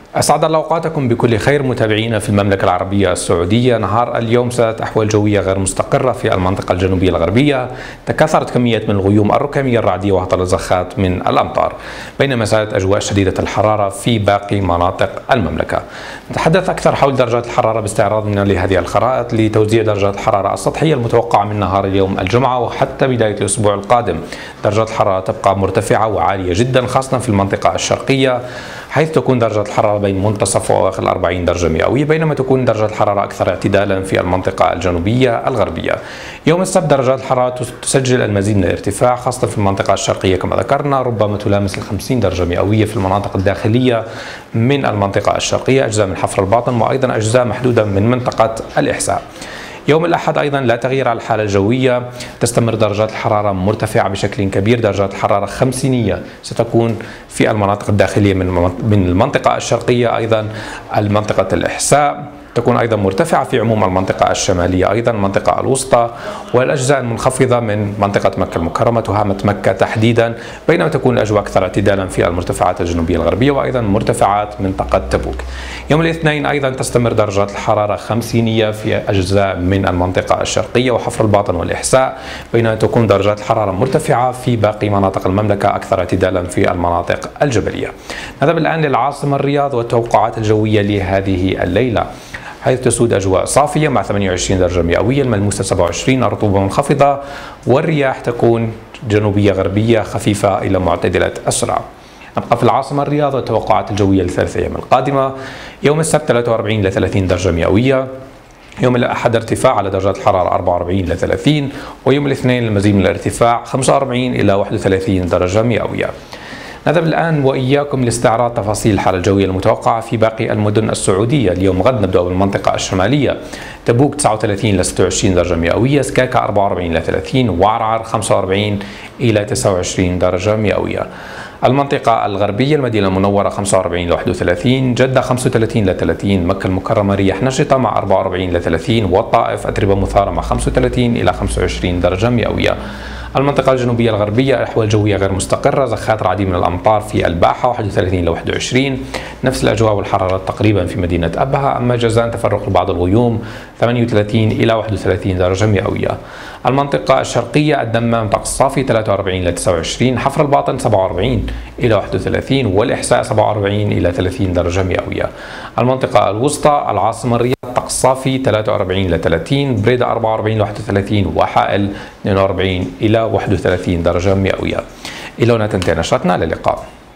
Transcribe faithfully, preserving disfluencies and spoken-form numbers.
أسعد الله أوقاتكم بكل خير متابعينا في المملكة العربية السعودية. نهار اليوم سادت أحوال جوية غير مستقرة في المنطقة الجنوبية الغربية، تكاثرت كمية من الغيوم الركامية الرعدية وهطل الزخات من الأمطار، بينما سادت أجواء شديدة الحرارة في باقي مناطق المملكة. نتحدث أكثر حول درجات الحرارة باستعراضنا لهذه الخرائط لتوزيع درجات الحرارة السطحية المتوقعة من نهار اليوم الجمعة وحتى بداية الأسبوع القادم. درجات الحرارة تبقى مرتفعة وعالية جدا خاصة في المنطقة الشرقية، حيث تكون درجة الحرارة بين منتصف وأواخر الأربعين درجة مئوية، بينما تكون درجة الحرارة أكثر اعتدالا في المنطقة الجنوبية الغربية. يوم السبت درجات الحرارة تسجل المزيد من الارتفاع خاصة في المنطقة الشرقية كما ذكرنا، ربما تلامس الخمسين درجة مئوية في المناطق الداخلية من المنطقة الشرقية، أجزاء من حفر الباطن وأيضا أجزاء محدودة من منطقة الإحساء. يوم الأحد أيضا لا تغيير على الحالة الجوية، تستمر درجات الحرارة مرتفعة بشكل كبير، درجات الحرارة خمسينية ستكون في المناطق الداخلية من المنطقة الشرقية، أيضا المنطقة الإحساء تكون أيضا مرتفعة في عموم المنطقة الشمالية، أيضا المنطقة الوسطى والأجزاء المنخفضة من منطقة مكة المكرمة وهامة مكة تحديدا، بينما تكون الأجواء أكثر اعتدالا في المرتفعات الجنوبية الغربية وأيضا مرتفعات منطقة تبوك. يوم الاثنين أيضا تستمر درجات الحرارة خمسينية في أجزاء من المنطقة الشرقية وحفر الباطن والإحساء، بينما تكون درجات الحرارة مرتفعة في باقي مناطق المملكة أكثر اعتدالا في المناطق الجبلية. نذهب الآن للعاصمة الرياض والتوقعات الجوية لهذه الليلة، حيث تسود أجواء صافية مع ثمانية وعشرين درجة مئوية، الملموسة سبعة وعشرين، الرطوبة منخفضة، والرياح تكون جنوبية غربية خفيفة إلى معتدلة السرعة. نبقى في العاصمة الرياض والتوقعات الجوية للثلاث أيام القادمة. يوم السبت ثلاثة وأربعين إلى ثلاثين درجة مئوية، يوم الأحد ارتفاع على درجات الحرارة أربعة وأربعين إلى ثلاثين، ويوم الاثنين المزيد من الارتفاع خمسة وأربعين إلى واحد وثلاثين درجة مئوية. نذهب الآن وإياكم لاستعراض تفاصيل الحالة الجوية المتوقعة في باقي المدن السعودية. اليوم غد نبدأ بالمنطقة الشمالية، تبوك تسعة وثلاثين إلى ستة وعشرين درجة مئوية، سكاكا أربعة وأربعين إلى ثلاثين، وعرعر خمسة وأربعين إلى تسعة وعشرين درجة مئوية. المنطقة الغربية المدينة المنورة خمسة وأربعين إلى واحد وثلاثين، جدة خمسة وثلاثين إلى ثلاثين، مكة المكرمة رياح نشطة مع أربعة وأربعين إلى ثلاثين، والطائف أتربة مثارة مع خمسة وثلاثين إلى خمسة وعشرين درجة مئوية. المنطقة الجنوبية الغربية أحوال جوية غير مستقرة، زخات رعدية من الأمطار في الباحة واحد وثلاثين إلى واحد وعشرين، نفس الأجواء والحرارات تقريبا في مدينة أبها، أما جازان تفرق لبعض الغيوم ثمانية وثلاثين إلى واحد وثلاثين درجة مئوية. المنطقة الشرقية الدمام طقس صافي ثلاثة وأربعين إلى تسعة وعشرين، حفر الباطن سبعة وأربعين إلى واحد وثلاثين، والإحساء سبعة وأربعين إلى ثلاثين درجة مئوية. المنطقة الوسطى العاصمة الرياض طقس صافي ثلاثة وأربعين إلى ثلاثين، بريدة أربعة وأربعين إلى واحد وثلاثين، وحائل اثنين وأربعين إلى واحد وثلاثين درجة مئوية. إلى هنا تنتهي نشرتنا، إلى اللقاء.